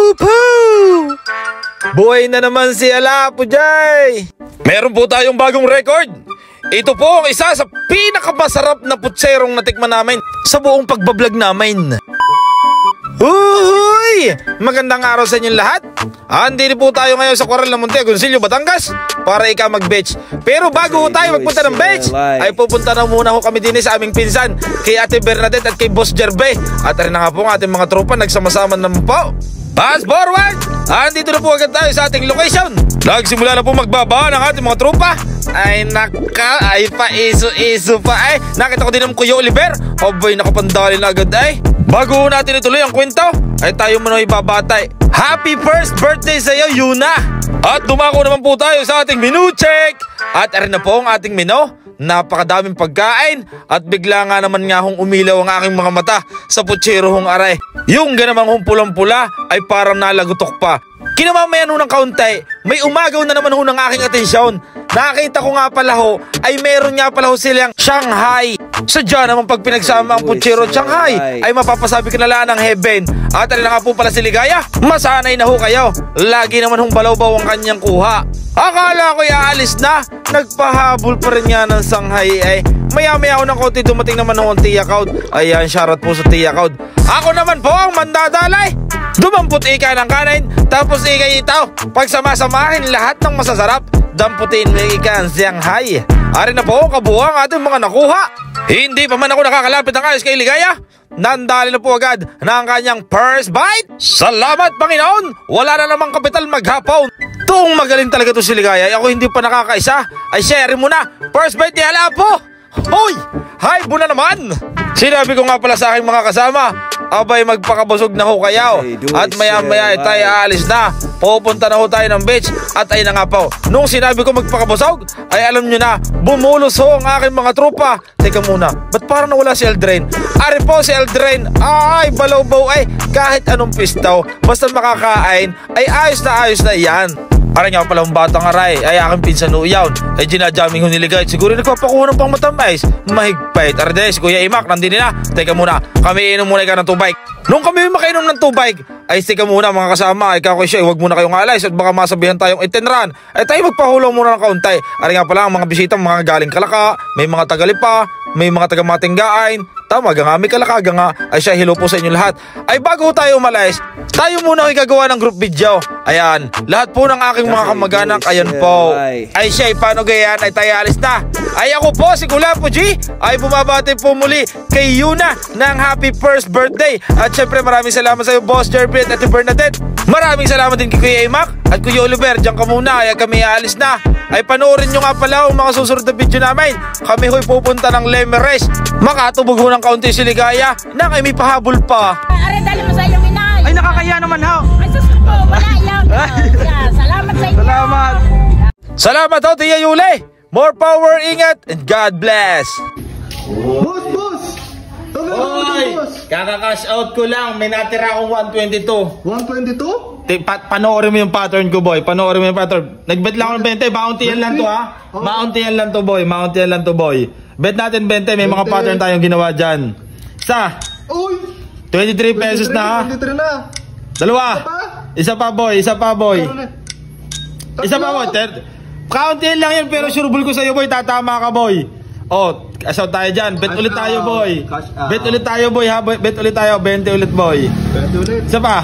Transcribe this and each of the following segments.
Poo-poo! Buhay na naman si Alapo Jay! Meron po tayong bagong record. Ito po ang isa sa pinakamasarap na putserong natikman namin sa buong pagbablog namin. Uy! Magandang araw sa inyong lahat. Andito po tayo ngayon sa Coral ng Monte, Agoncillo, Batangas para ika mag-beach. Pero bago tayo magpunta ng beach, ay pupunta na muna ho kami din sa aming pinsan, kay Ate Bernadette at kay Boss Jerbe. At rin na nga po ang ating mga tropa, nagsama-sama naman po. Fast forward! Andito na po agad tayo sa ating location. Nagsimula na po magbaba ng ating mga tropa. Ay naka, ay pa-iso-iso pa ay. Nakita ko din ang Kuya Oliver. Abay, nakapandali na agad ay. Bago natin ituloy ang kwento, ay tayo muna ibabatay. Happy first birthday sa iyo, Yuna! At dumako naman po tayo sa ating menu check. At arin na po ang ating menu. Napakadaming pagkain. At bigla nga naman nga hong umilaw ang aking mga mata sa putsero hong aray. Yung ganamang hong pulang-pula ay parang nalagutok pa. Kinamamayan ho ng kaunti, may umagaw na naman ho ng aking atensyon. Nakita ko nga pala ho, ay meron nga pala ho silang Shanghai. Sadya naman pag pinagsama ang putsero at Shanghai, ay mapapasabi ka na lang ng heaven. At alin na nga po pala si Ligaya, masanay na ho kayo. Lagi naman hong balaw-baw ang kanyang kuha. Akala ko'y aalis na, nagpahabol pa rin nga ng Shanghai ay. Maya-maya ako ng konti dumating naman ho ang Tiyakout. Ayan, shoutout po sa Tiyakout. Ako naman po ang mandadalay. Dumampot ika ng kanin, tapos ikay itaw. Pagsama-samahin lahat ng masasarap, damputin mo ika ang Shanghai. Ari na po kabuang ating mga nakuha. Hindi pa man ako nakakalapit ng ayos kay Ligaya, nandali na po agad na ang kanyang first bite. Salamat Panginoon, wala na namang kapital maghapon. Tuong magaling talaga to si Ligaya. Ako hindi pa nakakaisa, ay share mo na. First bite ni Alapo. Hoy, hi bu na naman. Sinabi ko nga pala sa aking mga kasama, abay magpakabusog na ho kayo. At maya-maya ay tayo aalis na. Pupunta na ho tayo ng beach. At ay na nga po, nung sinabi ko magpakabusog, ay alam nyo na, bumulos ho ang aking mga tropa. Teka muna, ba't parang nawala si Eldren? Ari po si Eldren, ay balaw-baw ay kahit anong pistaw, basta makakain, ay ayos na yan. Parang nga pala ang batang aray, ay aking pinsan ho yawn. Ay ginajaming ho niligay. Siguro nagpapakuha ng pang matamais. Mahigpait. Ardes, Kuya Imak, nandini na. Teka muna, kami inom muna ka ng tubig. Nung kami makainom ng tubig, ay teka muna mga kasama. Ikaw ko siya, huwag muna kayong alis at baka masabihan tayong itenran. Ay tayo magpahulong muna ng kaunti. Ari nga pala ang mga bisitang mga galing Kalaka, may mga tagalipa, may mga taga-Matinggain. Tama nga, may Kalakaga nga. Ay siya, hello po sa inyo lahat. Ay bago tayo umalis, tayo muna ay gagawa ng group video. Ayan, lahat po ng aking mga kamag-anak, ayan po. Ay siya, paano gayan, ay tayo alis na. Ay ako po, si Kulapo G, ay bumabati po muli kay Yuna ng happy first birthday. At syempre maraming salamat sa iyo, Boss Jerbe at Ate Bernadette. Maraming salamat din kay Kuya Imak at Kuya Oliver. Diyan ka muna, ay kami aalis na. Ay panoorin nyo nga pala ang mga susunod na video namin. Kami ho'y pupunta ng Lemeres. Makatubog ho ng kaunti si Ligaya nang ay may pahabol pa. Are, dali mo sa iyong inay. Ay nakakaya naman ha. Ay sus ko, wala yan. Salamat sa inyo. Salamat. Salamat ho, Tia Yuli. More power, ingat, and God bless. Boss! Oy, kaka-cash out ko lang. May natira akong 122. 122? Panoorin mo yung pattern ko, boy. Panoorin mo yung pattern. Nagbet lang ako ng 20. Mauntihan lang to, ha? Mauntihan lang to, boy. Mauntihan lang to, boy. Bet natin 20. May mga pattern tayong ginawa dyan. Isa. Uy! 23 pesos na, ha? 23 na. Dalawa. Isa pa, boy. Isa pa, boy. Isa pa, boy. Kauntihan lang yun, pero sureball ko sa'yo, boy. Tatama ka, boy. Oh, cash out tayo dyan. Bet ulit tayo, boy. Bet ulit tayo, boy, ha? Bet ulit tayo. 20 ulit, boy. 20 ulit. Isa pa.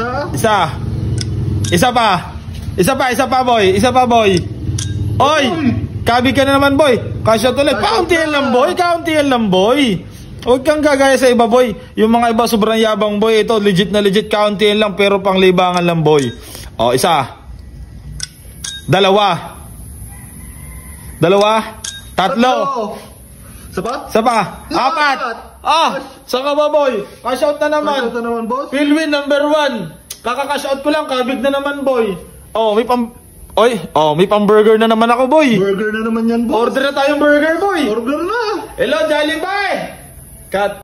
Isa pa, boy. Isa pa, boy. Oy! Kabi ka na naman, boy. Cash out ulit. Kauntihan lang, boy. Kauntihan lang, boy. Huwag kang gagaya sa iba, boy. Yung mga iba sobrang yabang, boy. Ito, legit na legit. Kauntihan lang, pero pang libangan lang, boy. Oh, isa. Dalawa. Tatlo. Isa pa? Apat. Saka ba, boy? Cash out na naman. Cash out na naman, boss. Philwin, number 1. Kaka-cash out ko lang. Kabig na naman, boy. Oh, may pang-burger na naman ako, boy. Burger na naman yan, boss. Order na tayong burger, boy. Order na. Hello, Jollibee. Cut.